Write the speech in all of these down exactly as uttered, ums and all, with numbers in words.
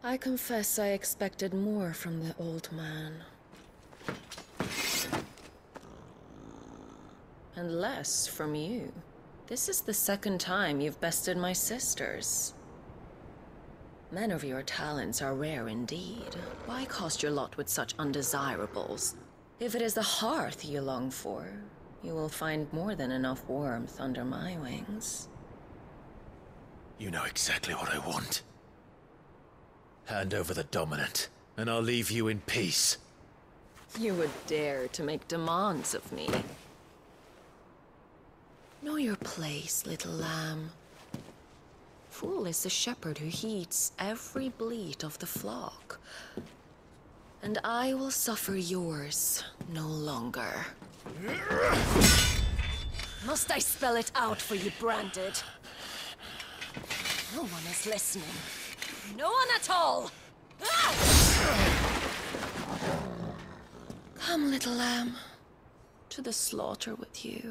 I confess I expected more from the old man. And less from you. This is the second time you've bested my sisters. Men of your talents are rare indeed. Why cast your lot with such undesirables? If it is the hearth you long for, you will find more than enough warmth under my wings. You know exactly what I want. Hand over the dominant, and I'll leave you in peace. You would dare to make demands of me. Know your place, little lamb. Fool is the shepherd who heeds every bleat of the flock. And I will suffer yours no longer. Must I spell it out for you, Branded? No one is listening. No one at all! Ah! Come, little lamb. To the slaughter with you.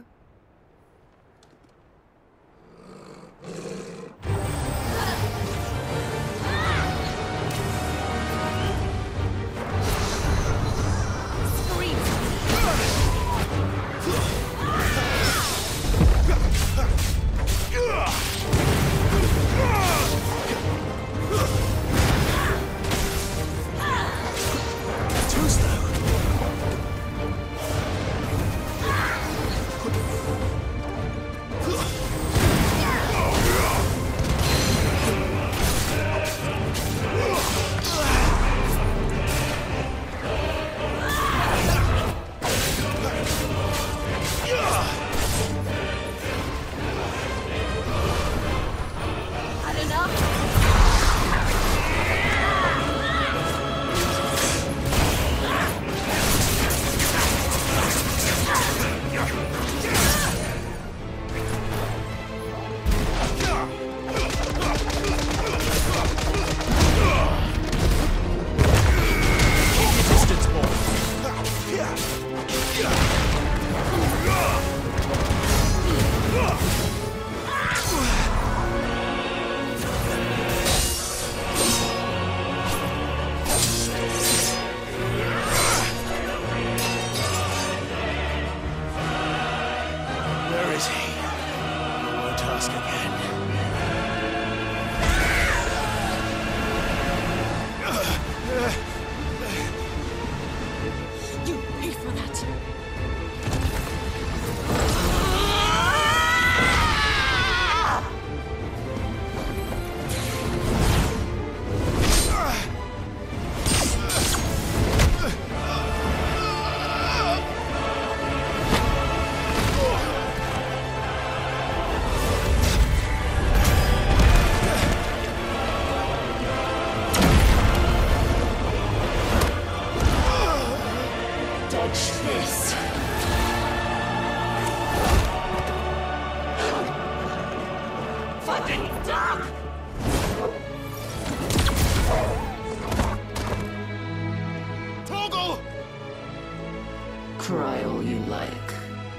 Cry all you like.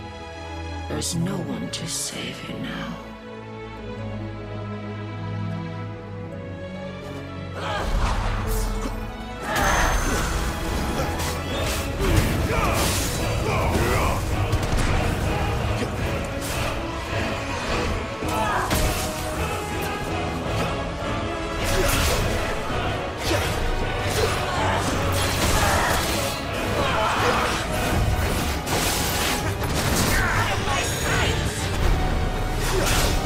There's no one to save you now. Yeah.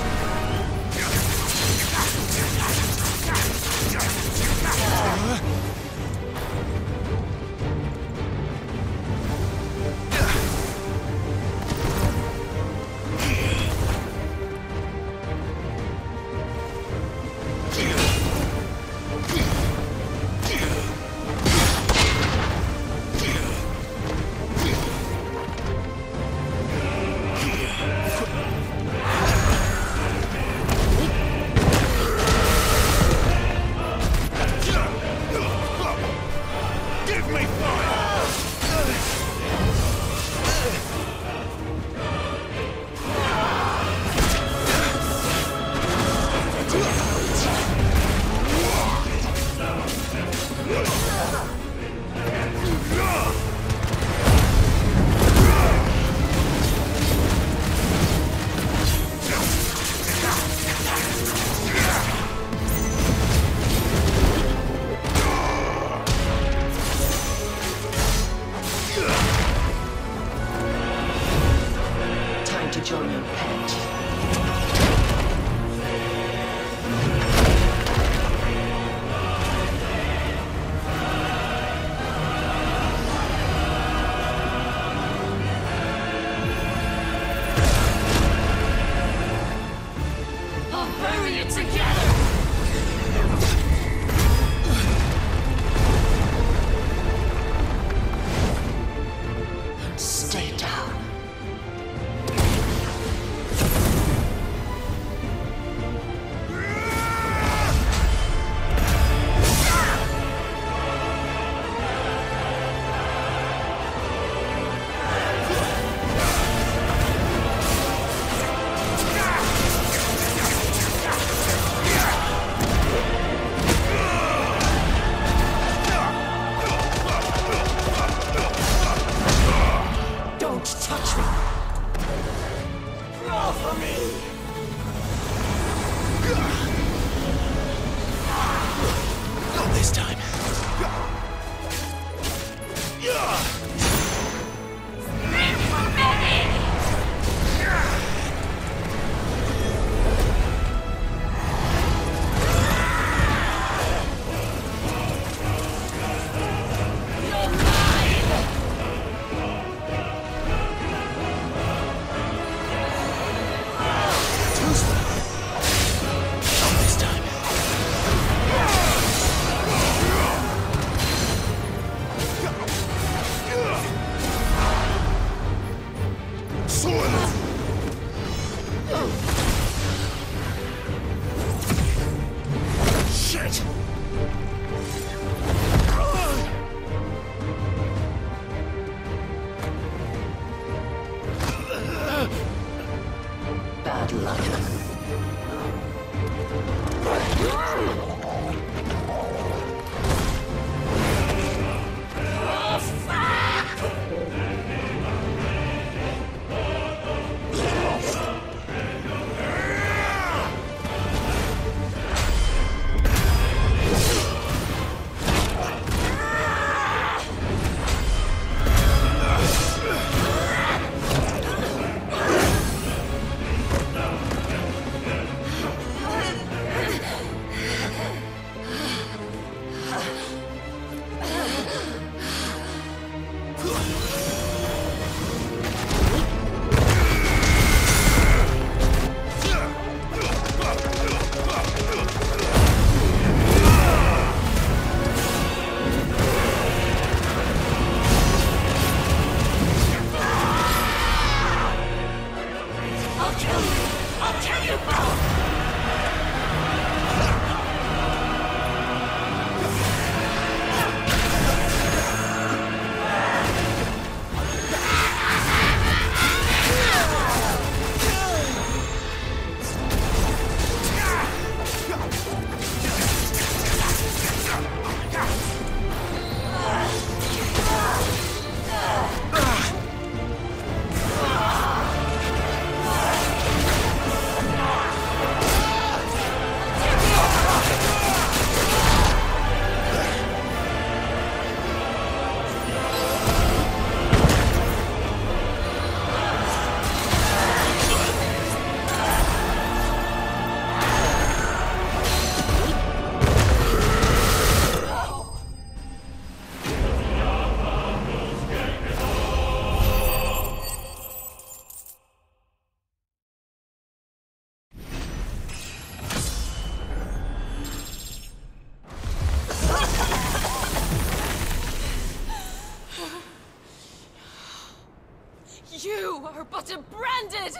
You are but a branded!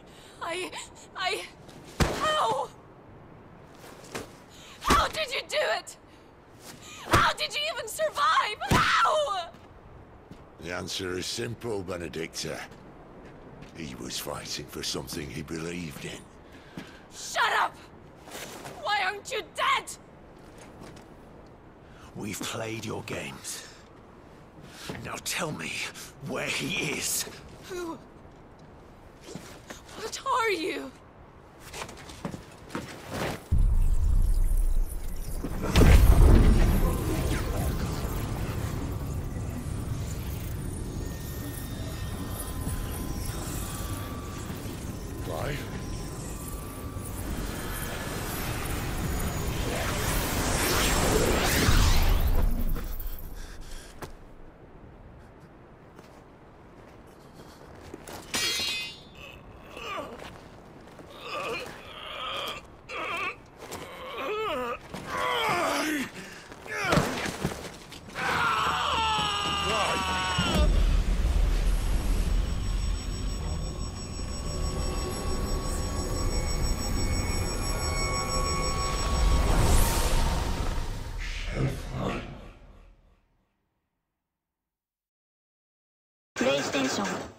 I... I... How? How did you do it? How did you even survive? How? The answer is simple, Benedicta. He was fighting for something he believed in. Shut up! Why aren't you dead? We've played your games. Now tell me where he is. Who? What are you? Why? PlayStation